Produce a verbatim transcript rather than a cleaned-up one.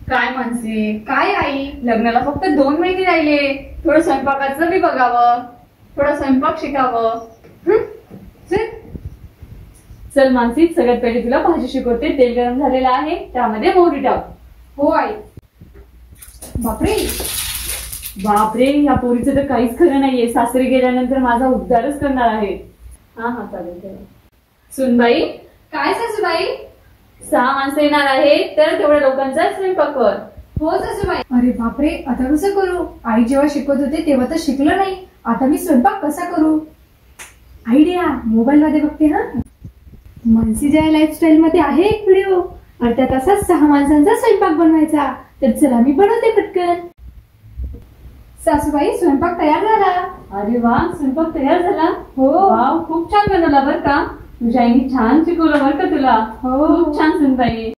काय मानसी, काय आई, लग्नाला फक्त दोन महिने राहिले. थोडं स्वयंपाकाचं बी बघावं, थोडं स्वयंपाक शिकावं. चल चल मानसी, सगळ्यात पहिले तुला भाजी शिकवते. तेल गरम झालेलं आहे, त्यामध्ये मोहरी टाक. हो आई. बापरे बापरे, या पोरीचं तर काहीच खरं नाहीये. सासरी गेल्यानंतर माझा उद्धारच करणार आहे. हा हा चालेल. सुनबाई. काय सासूबाई? सहा माणसं येणार आहे, तर तेवढ्या लोकांचा स्वयंपाक कर. हो सासूबाई. अरे बापरे, आता कसं करू? आई जेव्हा शिकवत होते तेव्हा तर शिकलं नाही, आता मी स्वयंपाक कसा करू? आयडिया, मोबाईल मध्ये बघते. हा, मानसी जया लाईफस्टाईल मध्ये आहे एक व्हिडिओ, अर्ध्या तासात सहा माणसांचा स्वयंपाक बनवायचा. तर चला मी बनवते पटकन. सासूबाई, स्वयंपाक तयार झाला. अरे वा, स्वयंपाक तयार झाला. हो वाव, खूप छान बनवला बर का. तुझ्या आईने छान शिकवलं बर का तुला. हो, खूप छान सुनबाई.